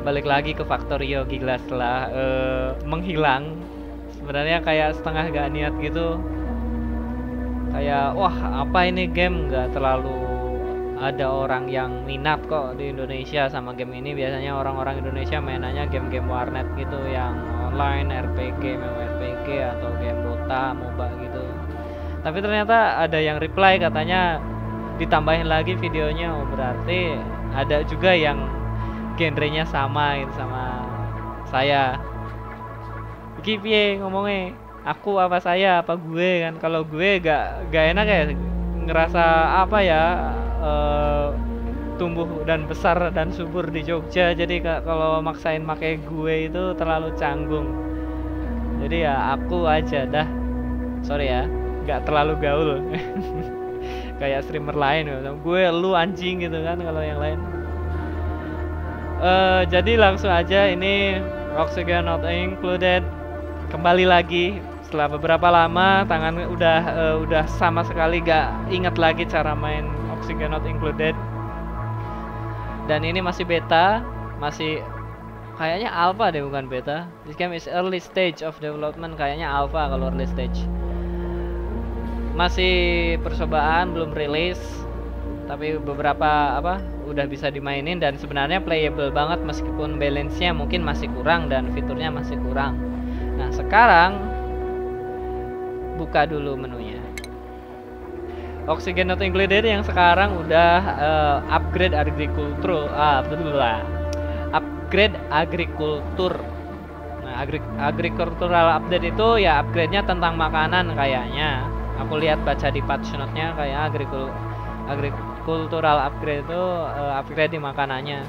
balik lagi ke Factorio. Gila, setelah menghilang sebenarnya kayak setengah gak niat gitu, kayak wah apa ini game, nggak terlalu ada orang yang minat kok di Indonesia sama game ini. Biasanya orang-orang Indonesia mainannya game-game warnet gitu, yang online, RPG, MMORPG, atau game Dota, MOBA gitu. Tapi ternyata ada yang reply katanya ditambahin lagi videonya. Oh, berarti ada juga yang genrenya sama gitu sama saya. Iki piye ngomongnya? Aku apa saya apa gue kan? Kalau gue gak enak ya, ngerasa apa ya, eh, tumbuh dan besar dan subur di Jogja. Jadi kalau maksain pakai gue itu terlalu canggung. Jadi ya aku aja dah. Sorry ya, nggak terlalu gaul. Kayak streamer lain gitu. Gue lu anjing gitu kan kalau yang lain. Jadi langsung aja, ini Oxygen Not Included kembali lagi setelah beberapa lama. Tangan udah sama sekali gak inget lagi cara main Oxygen Not Included. Dan ini masih beta, masih kayaknya alpha deh, bukan beta. This game is early stage of development, kayaknya alpha kalau early stage. Masih percobaan, belum rilis. Tapi beberapa udah bisa dimainin dan sebenarnya playable banget, meskipun balance-nya mungkin masih kurang dan fiturnya masih kurang. Nah, sekarang buka dulu menunya. Oxygen Not Included yang sekarang udah upgrade agrikultur, upgrade agrikultur. Nah, agricultural update itu ya upgrade-nya tentang makanan kayaknya. Aku lihat baca di patch note-nya kayak agricultural upgrade itu upgrade di makanannya.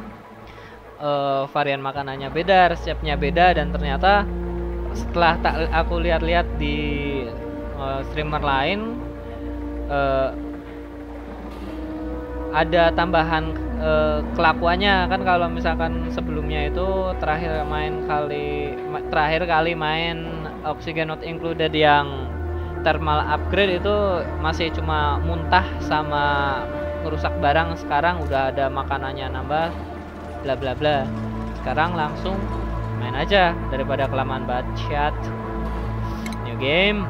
Varian makanannya beda, resepnya beda, dan ternyata setelah aku lihat-lihat di streamer lain, ada tambahan kelakuannya kan. Kalau misalkan sebelumnya itu terakhir kali main Oxygen Not Included yang thermal upgrade itu masih cuma muntah sama merusak barang. Sekarang udah ada makanannya nambah, bla bla bla. Sekarang langsung main aja daripada kelamaan bacot. New game.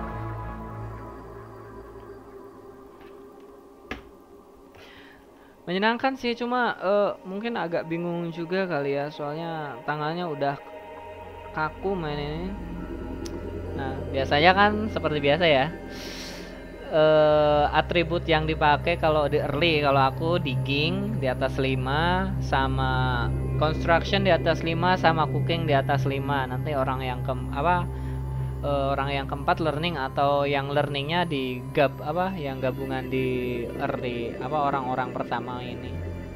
Menyenangkan sih, cuma mungkin agak bingung juga kali ya, soalnya tangannya udah kaku main ini. Nah, biasanya kan seperti biasa ya, atribut yang dipakai kalau di early, kalau aku digging di atas 5, sama construction di atas 5, sama cooking di atas 5. Nanti orang yang orang yang keempat learning, atau yang learningnya di yang gabungan di early, orang-orang pertama ini.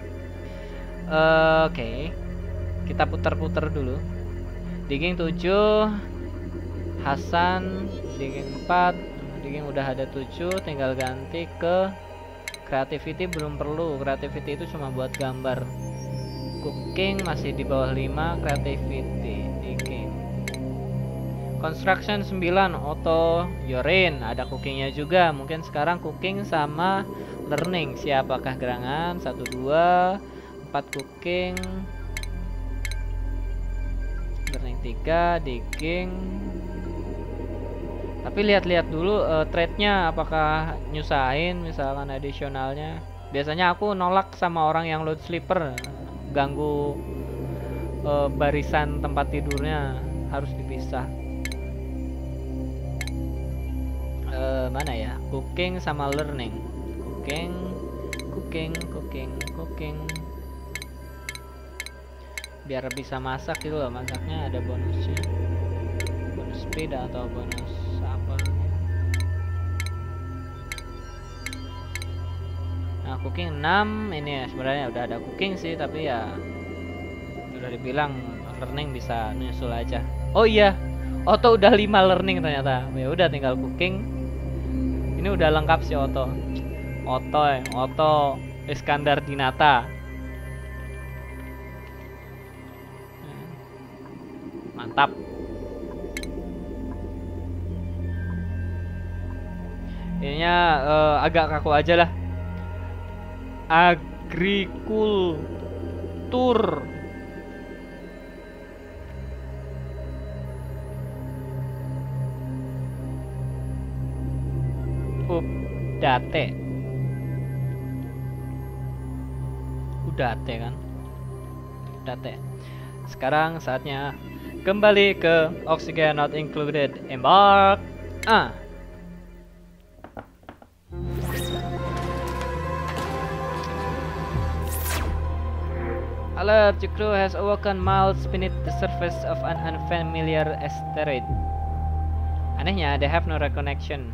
Oke. Kita putar-putar dulu. Digging 7, Hasan digging 4, digging udah ada 7, tinggal ganti ke creativity. Belum perlu, creativity itu cuma buat gambar. Cooking masih di bawah 5, creativity. Digging. Construction 9, auto yorin, ada cookingnya juga. Mungkin sekarang cooking sama learning siapakah gerangan. 1, 2, 4 cooking, learning 3, digging. Tapi lihat-lihat dulu trade-nya apakah nyusahin, misalkan additionalnya. Biasanya aku nolak sama orang yang load sleeper, ganggu barisan tempat tidurnya, harus dipisah. Mana ya? Cooking sama learning. Cooking. Biar bisa masak gitu loh, masaknya ada bonusnya. Bonus speed atau bonus apa. Nah, cooking 6 ini ya, sebenarnya udah ada cooking sih, tapi ya udah dibilang learning bisa nyusul aja. Oh iya, auto udah 5 learning ternyata. Ya udah tinggal cooking. Ini udah lengkap sih auto. Auto Iskandar Dinata. Mantap. Ininya agak kaku aja lah. Agrikultur Udate. Udate kan? Udate. Sekarang saatnya kembali ke Oxygen Not Included. Embark. Alert, your crew has awoken miles beneath the surface of an unfamiliar asteroid. Anehnya, they have no reconnection.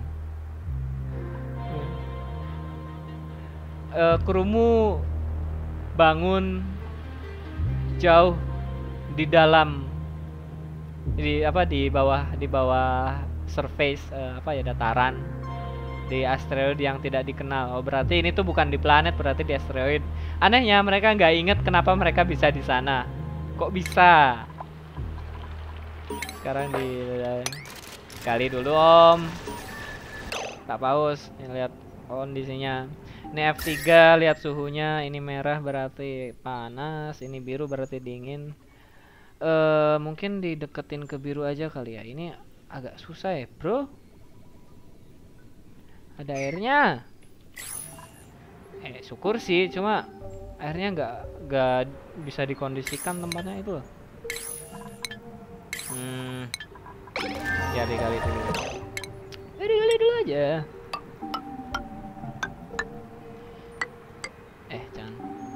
Krumu bangun jauh di dalam, di bawah surface dataran di asteroid yang tidak dikenal. Oh, berarti ini tuh bukan di planet, berarti di asteroid. Anehnya mereka nggak inget kenapa mereka bisa di sana. Kok bisa? Sekarang gali dulu Om. Tak paus. Ini lihat kondisinya. Ini F3, lihat suhunya. Ini merah berarti panas. Ini biru berarti dingin. Mungkin dideketin ke biru aja kali ya. Ini agak susah ya, bro. Ada airnya. Syukur sih, cuma airnya nggak bisa dikondisikan tempatnya itu. Ya digali dulu. Digali dulu aja. Jangan.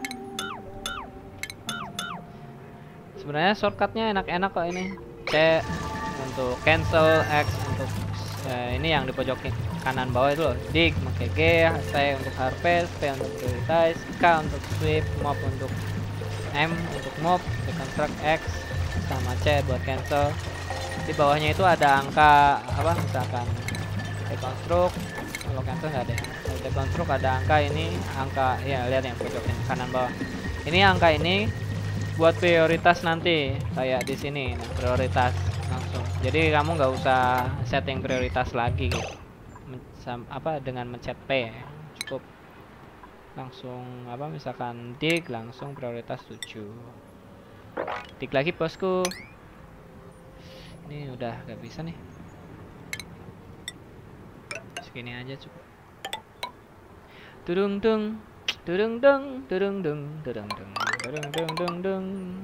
Sebenarnya shortcutnya enak-enak kok ini. C untuk cancel, X untuk ini yang di pojok kanan bawah itu loh. Dig pakai G, C untuk harvest, P untuk prioritize, K untuk sweep, mop untuk M untuk mop, reconstruct X sama C buat cancel. Di bawahnya itu ada angka apa, misalkan reconstruct. Kalau cancel nggak ada. Kalau reconstruct ada angka ini, angka ya lihat yang pojok kanan bawah. Ini angka ini buat prioritas nanti kayak di sini. Nah, prioritas langsung. Jadi kamu nggak usah setting prioritas lagi gitu. Dengan mencet P cukup langsung misalkan dig langsung prioritas 7. Dig lagi bosku. Ini udah nggak bisa nih. Segini aja cukup. Durung dung durung dung durung dung durung dung durung dung dung dung.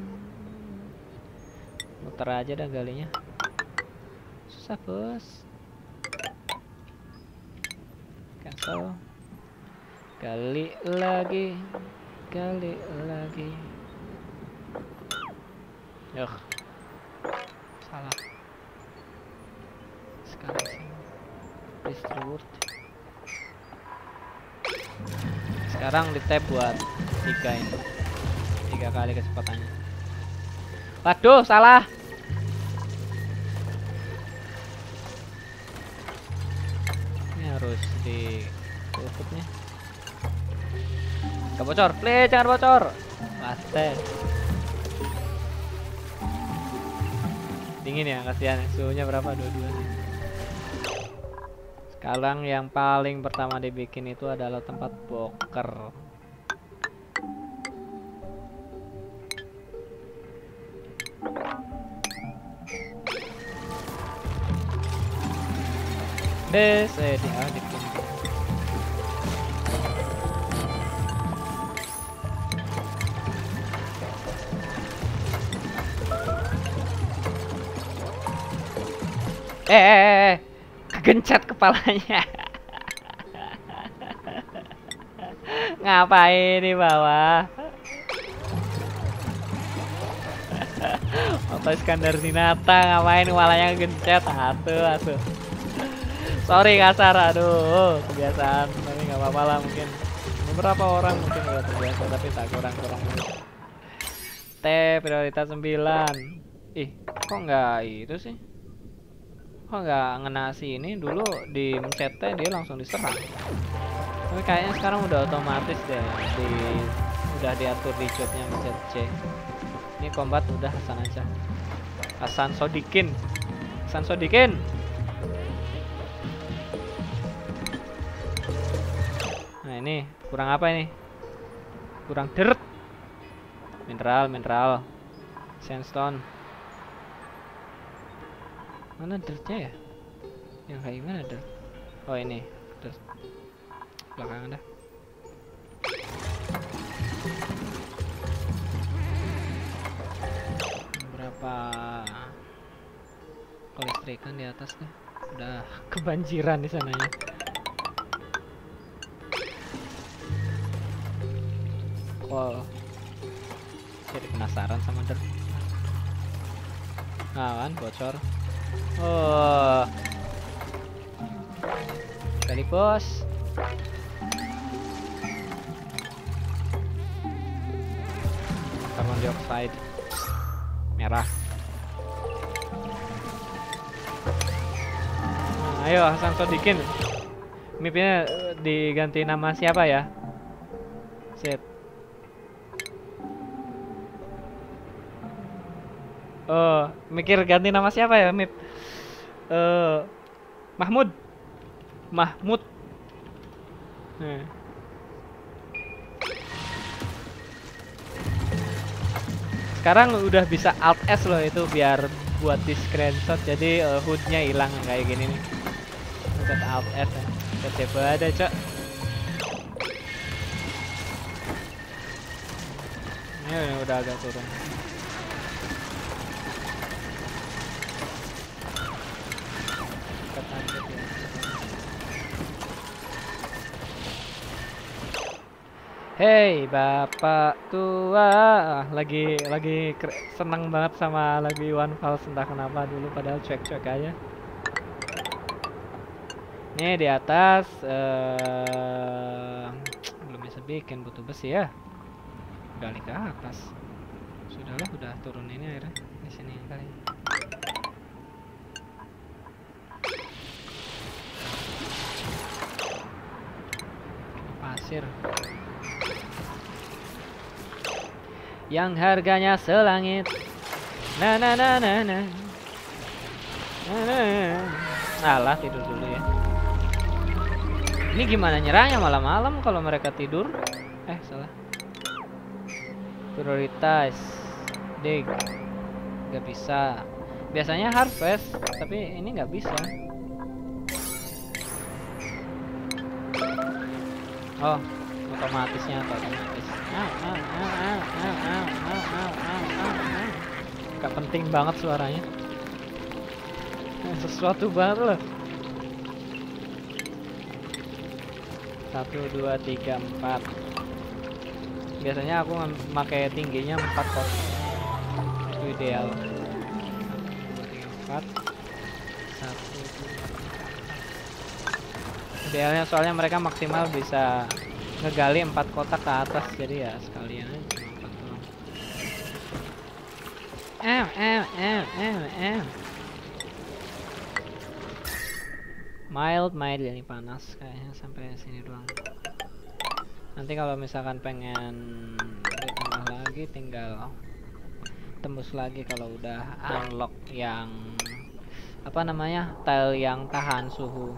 Muter aja dah galinya. Susah bos. Cancel. Gali lagi. Gali lagi. Salah. Sekarang sih. Distribute. Sekarang di tab buat 3 ini. 3 kali kecepatannya. Waduh, salah. Harus ditutupnya. Gak bocor, please jangan bocor. Pasti. Dingin ya, kasihan. Suhunya berapa? 22 nih. Sekarang yang paling pertama dibikin itu adalah tempat boker. Diaduk. Kegencet kepalanya. Ngapain di bawah? Apa Iskandar Dinata ngapain kepalanya gencet? Atuh. Sorry kasar, aduh kebiasaan, tapi nggak apa-apa lah, mungkin beberapa orang mungkin udah terbiasa, tapi tak kurang T prioritas 9. Kok nggak itu sih? Kok nggak ngena sini? Dulu di mencet T dia langsung diserang, tapi kayaknya sekarang udah otomatis deh, udah diatur di jobnya mencet C. Ini combat udah Hasan aja. Hasan Sodikin. Nah ini kurang apa ini? Kurang dirt. Mineral. Sandstone. Mana dirtnya ya? Yang kayak gimana dirt? Oh ini dirt. belakangan dah. Berapa kelistrikan di atas nih? Udah kebanjiran di sananya. Wow. Jadi penasaran sama der. Nah kan bocor. Oh. Kali bos. Carbon dioxide merah. Nah, ayo Hasan Sodikin. Mipnya diganti nama siapa ya? Sip. Oh, mikir ganti nama siapa ya, Mip? Mahmud. Mahmud. Sekarang udah bisa Alt S loh itu biar buat di screenshot. Jadi HUD-nya hilang kayak gini nih. Udah Alt S ya. Coba ada, Cok. Ini udah agak turun. Hey bapak tua, lagi seneng banget sama lagi One Falls, entah kenapa dulu, padahal cuek-cuek aja. Nih di atas belum bisa bikin, butuh besi ya. Gali ke atas. Sudahlah, udah turun ini akhirnya di sini kali. Pasir. Yang harganya selangit. Nah. Alah, tidur dulu ya. Ini gimana nyerangnya malam-malam kalau mereka tidur? Salah. Prioritas dig. Gak bisa. Biasanya harvest, tapi ini nggak bisa. Oh, otomatisnya atau otomatis. Gak penting banget suaranya. Sesuatu banget loh. 1, 2, 3, 4. Biasanya aku pakai tingginya 4 kok. Itu ideal. 1, 2, 3, 4. 1, 2. Idealnya soalnya mereka maksimal bisa ngegali 4 kotak ke atas, jadi ya sekalian aja 4 doang. Mild ini panas kayaknya sampai sini doang. Nanti kalau misalkan pengen ditambah lagi tinggal tembus lagi kalau udah unlock yang apa namanya, tile yang tahan suhu.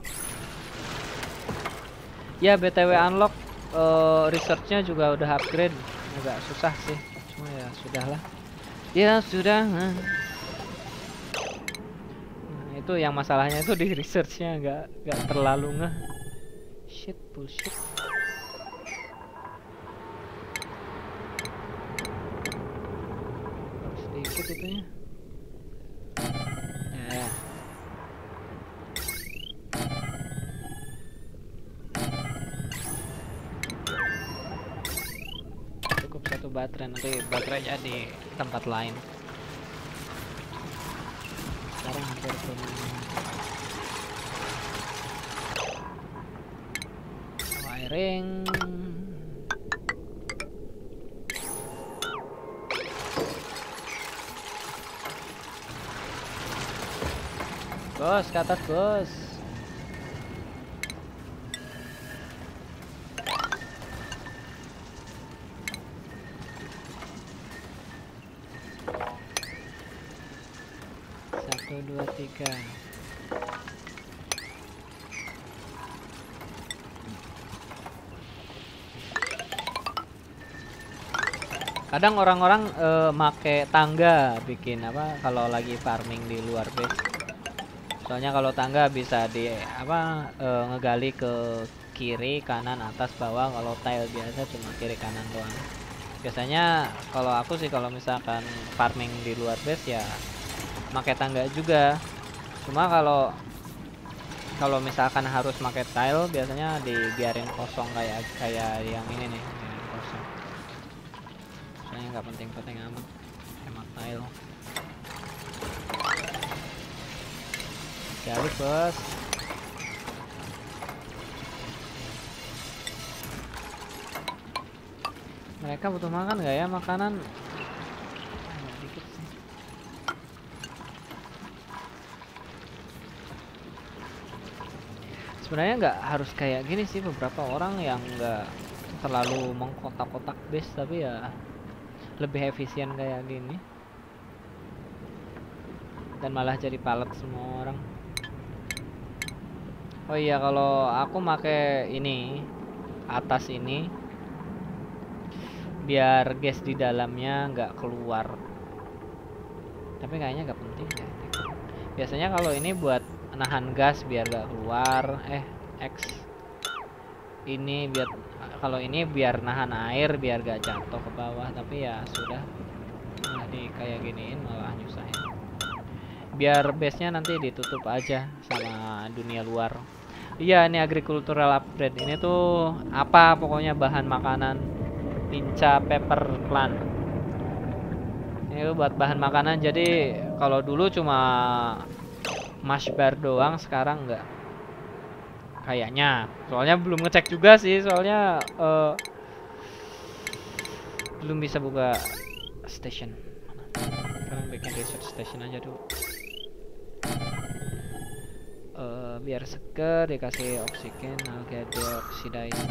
Ya BTW unlock researchnya juga udah upgrade, agak susah sih, cuma ya sudahlah. Ya sudah. Nah, itu yang masalahnya itu di researchnya nggak terlalu ngeh. Shit, bullshit. Harus sedikit itunya. Ya. Cukup 1 baterai, nanti baterainya di tempat lain. Sekarang hampir wiring. Bos, ke atas bos. Satu, dua, tiga. Kadang orang-orang make tangga bikin apa kalau lagi farming di luar base. Soalnya kalau tangga bisa di apa ngegali ke kiri, kanan, atas, bawah. Kalau tile biasa cuma kiri kanan doang. Biasanya kalau aku sih kalau misalkan farming di luar base ya pakai tangga juga. Cuma kalau misalkan harus pakai tile biasanya dibiarin kosong kayak yang ini nih, biarin kosong. Soalnya nggak penting-penting amat, hemat tile. Kali bos. Mereka butuh makan nggak ya? Makanan dikit sih. Sebenarnya nggak harus kayak gini sih, beberapa orang yang nggak terlalu mengkotak-kotak base tapi ya lebih efisien kayak gini dan malah jadi palet semua orang. Oh iya, kalau aku make ini atas ini biar gas di dalamnya nggak keluar, tapi kayaknya nggak penting ya. Biasanya kalau ini buat nahan gas biar nggak keluar. X ini biar, kalau ini biar nahan air biar gak jatuh ke bawah, tapi ya sudah, malah di kayak giniin malah nyusahin. Biar base nya nanti ditutup aja sama dunia luar. Iya, ini agricultural upgrade ini tuh apa pokoknya bahan makanan Pinca pepper plant ini tuh buat bahan makanan. Jadi kalau dulu cuma mash bar doang, sekarang enggak kayaknya, soalnya belum ngecek juga sih, soalnya belum bisa buka station. Sekarang bikin research station aja dulu. Biar seger dikasih oksigen, alga dioxidizer.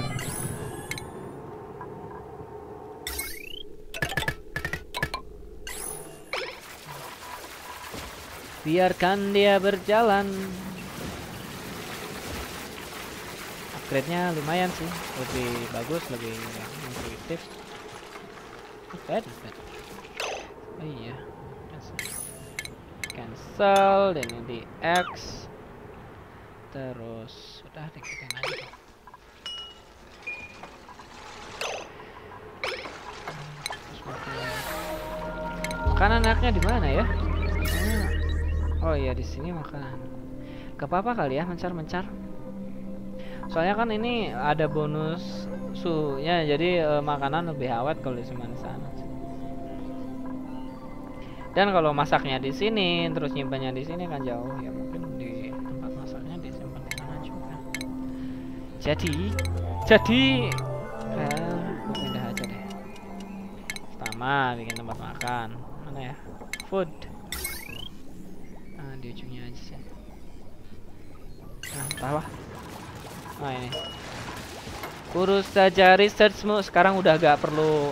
Biarkan dia berjalan. Upgrade-nya lumayan sih, lebih bagus, lebih intuitif. Bad. Oh iya, cancel, dan ini di X. Terus udah dikitin aja. Makanan enaknya di mana ya? Oh iya, di sini makanan. Gak apa-apa kali ya mencar-mencar. Soalnya kan ini ada bonus suhunya, jadi makanan lebih awet kalau disimpan di sana. Dan kalau masaknya di sini, terus nyimpannya di sini kan jauh ya, mungkin di tempat masaknya disimpan di sana juga. Jadi gue pindah aja deh. Pertama bikin tempat makan, mana ya? Food. Di ujungnya aja sih. Nah, entahlah. Nah ini. Urus saja researchmu, sekarang udah gak perlu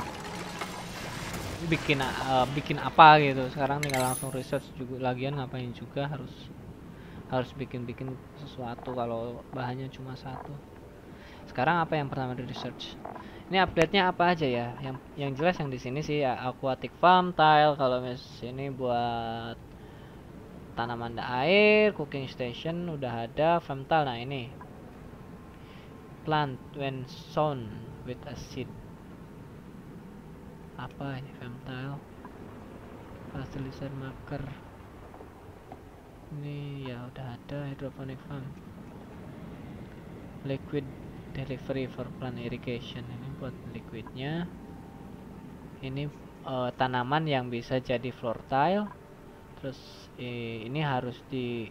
bikin apa gitu. Sekarang tinggal langsung research juga, lagian ngapain juga harus bikin sesuatu kalau bahannya cuma satu. Sekarang apa yang pertama di research? Ini update-nya apa aja ya? Yang jelas yang di sini sih ya, aquatic farm tile. Kalau ini buat tanaman air, cooking station udah ada, farm tile. Nah ini plant when sown with a seed. Apa ini farm tile? Fertilizer marker. Ini ya udah ada, hydroponic farm. Liquid delivery for plant irrigation. Ini buat liquidnya. Ini tanaman yang bisa jadi floor tile. Terus ini harus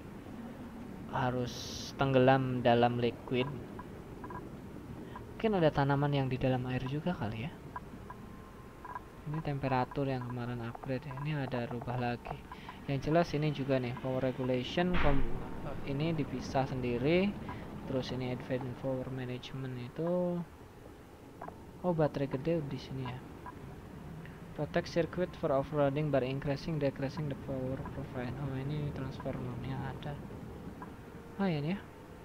tenggelam dalam liquid. Mungkin ada tanaman yang di dalam air juga kali ya. Ini temperatur yang kemarin upgrade. Ini ada rubah lagi. Yang jelas ini juga nih power regulation, ini dipisah sendiri. Terus ini advanced power management itu, baterai gede di sini ya. Protect circuit for overloading by decreasing the power profile. Ini transformernya ada. Ini ya.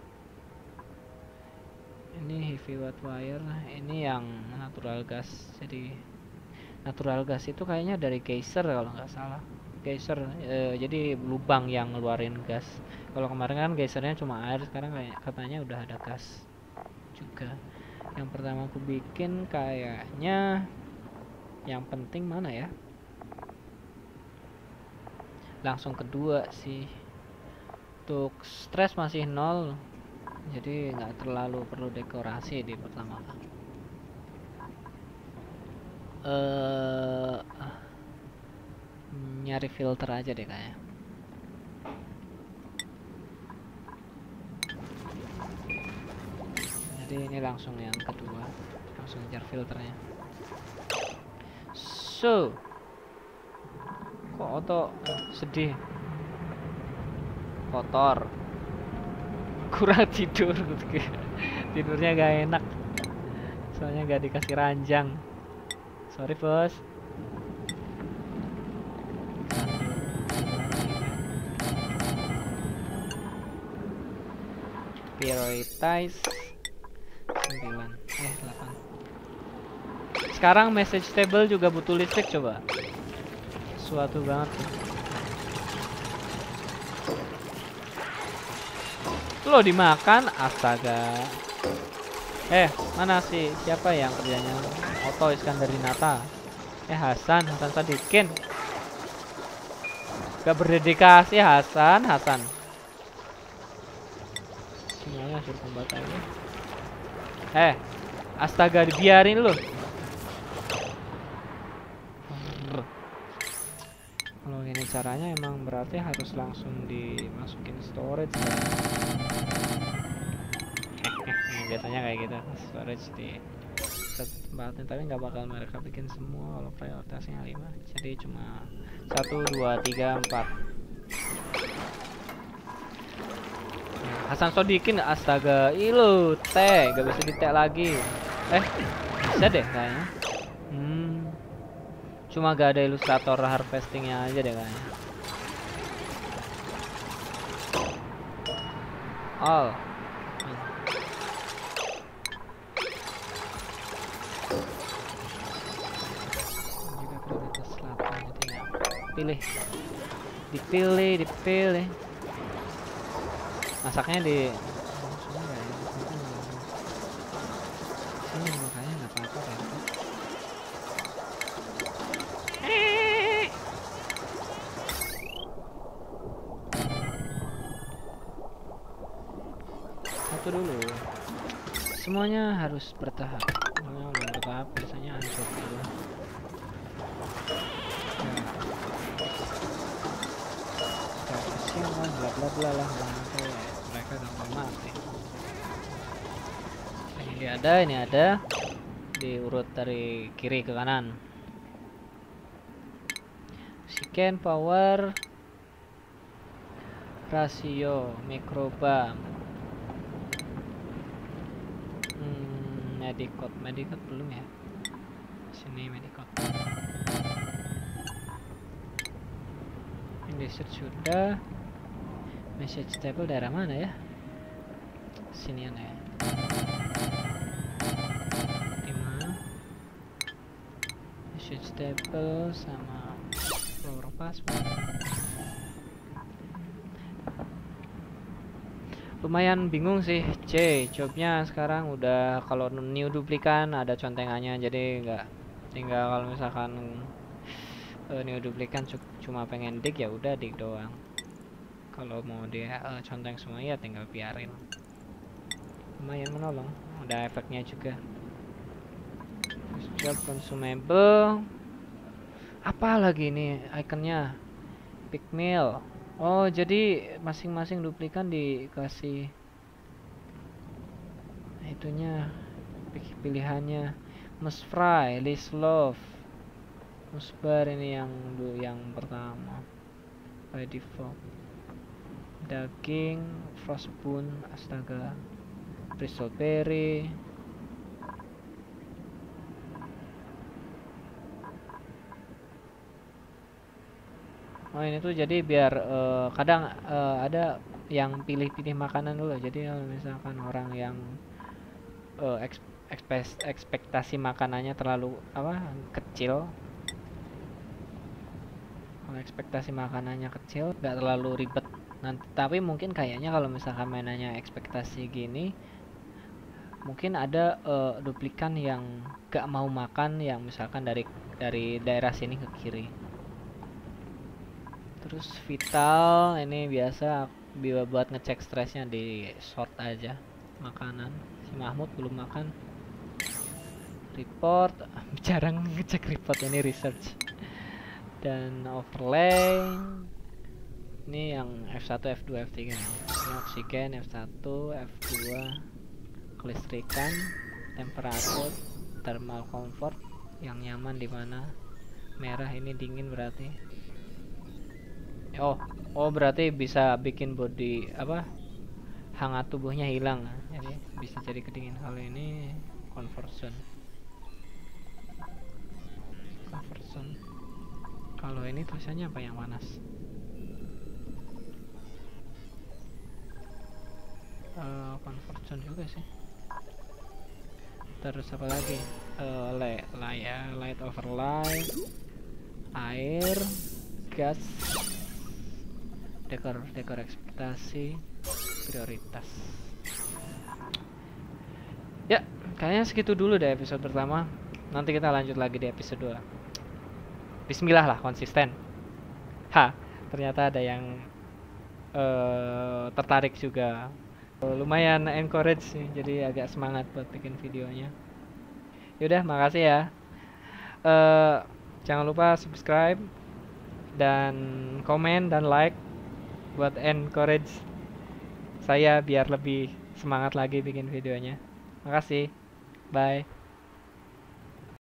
Ini heavy watt wire. Ini yang natural gas. Jadi natural gas itu kayaknya dari geyser kalau nggak salah. Geyser, jadi lubang yang ngeluarin gas. Kalau kemarin kan geysernya cuma air, sekarang katanya udah ada gas. juga. Yang pertama aku bikin kayaknya yang penting mana ya? Langsung kedua sih. Untuk stres masih 0, jadi nggak terlalu perlu dekorasi di pertama. Nyari filter aja deh kayaknya. Jadi ini langsung yang kedua, langsung ngejar filternya. So, kok auto sedih, kotor, kurang tidur. Tidurnya gak enak, soalnya gak dikasih ranjang. Sorry bos. Prioritize 9, 8. Sekarang message table juga butuh listrik, coba. Suatu banget. Lo dimakan, astaga. Mana sih? Siapa yang kerjanya Oto Iskandarinata? Hasan Sadikin. Gak berdedikasi Hasan. Semuanya suruh combat aja. Astaga, dibiarin lo. Kalau ini caranya emang berarti harus langsung dimasukin storage. Biasanya kayak gitu, storage di tempatin, tapi nggak bakal mereka bikin semua kalau prioritasnya 5, jadi cuma 1, 2, 3, 4. Hasan Sodikin, astaga, ilu tag gak bisa di tag lagi. Bisa deh kayaknya. Cuma gak ada ilustrator harvestingnya aja deh kayaknya. All. Juga prioritas 8 gitu ya. Dipilih. Masaknya di sini makanya nggak apa-apa kan. Satu dulu. Semuanya harus bertahap. Kalau belum bertahap biasanya hancur dulu. Kasihan lah, bla bla lah, mereka gampang mati. Ini ada diurut dari kiri ke kanan. Scan power, rasio, microbam, medicot belum ya. Sini medicot. Indicate sudah. Message table daerah mana ya? Sini ya. 5. Message table sama flower password. Lumayan bingung sih jobnya sekarang udah, kalau new duplikan ada contengannya, jadi nggak tinggal kalau misalkan new duplikan cuma pengen dig ya udah dig doang. Kalau mau dia conteng semua ya tinggal biarin. Lumayan menolong, ada efeknya juga. Job consumable. Apa lagi ini ikonnya? Pickmill. Oh, jadi masing-masing duplikan dikasih itunya, pilihannya. Must fry, least love, musbar, ini yang pertama by default. Daging, frostbone, astaga, bristleberry. Oh, ini tuh jadi biar kadang ada yang pilih-pilih makanan dulu. Jadi kalau misalkan orang yang ekspektasi makanannya terlalu kecil, kalau ekspektasi makanannya kecil nggak terlalu ribet nanti. Tapi mungkin kayaknya kalau misalkan mainannya ekspektasi gini, Mungkin ada duplikan yang gak mau makan, yang misalkan dari daerah sini ke kiri. Terus vital ini biasa buat ngecek stresnya di short aja makanan. Si Mahmud belum makan. Report, jarang ngecek report, ini research. Dan overlay ini yang F1, F2, F3. Ini oksigen, F1, F2, kelistrikan, temperatur, thermal comfort, yang nyaman di mana. Merah ini dingin berarti. Oh berarti bisa bikin body hangat tubuhnya hilang. Jadi bisa jadi kedingin. Kalau ini conversion. Kalau ini tulisannya apa yang panas? Conversion juga sih. Terus apa lagi? Light overlay, air, gas, dekor ekspektasi, prioritas. Ya, kayaknya segitu dulu deh episode pertama. Nanti kita lanjut lagi di episode 2. Bismillah lah, konsisten. Ternyata ada yang tertarik juga. Lumayan encourage sih, jadi agak semangat buat bikin videonya. Yaudah, makasih ya. Jangan lupa subscribe dan komen dan like buat encourage saya biar lebih semangat lagi bikin videonya. Makasih. Bye.